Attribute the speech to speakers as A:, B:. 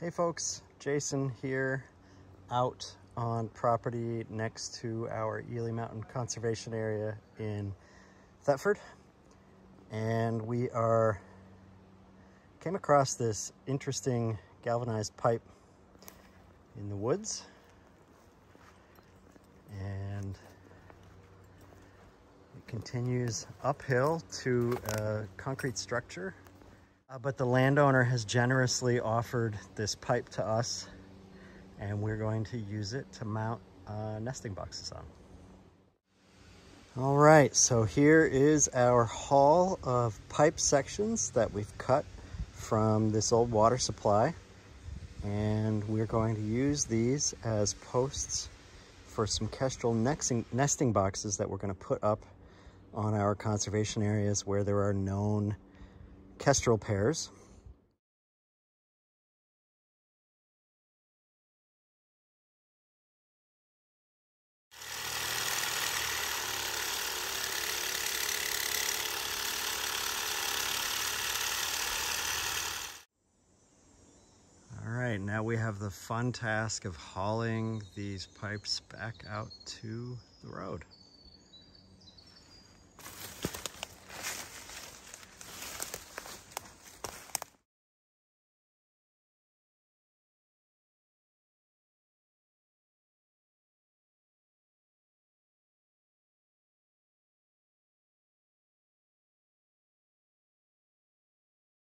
A: Hey folks, Jason here, out on property next to our Ely Mountain Conservation Area in Thetford, and we came across this interesting galvanized pipe in the woods, and it continues uphill to a concrete structure. But the landowner has generously offered this pipe to us, and we're going to use it to mount nesting boxes on. All right, so here is our haul of pipe sections that we've cut from this old water supply, and we're going to use these as posts for some kestrel nesting boxes that we're going to put up on our conservation areas where there are known kestrel pairs. All right, now we have the fun task of hauling these pipes back out to the road.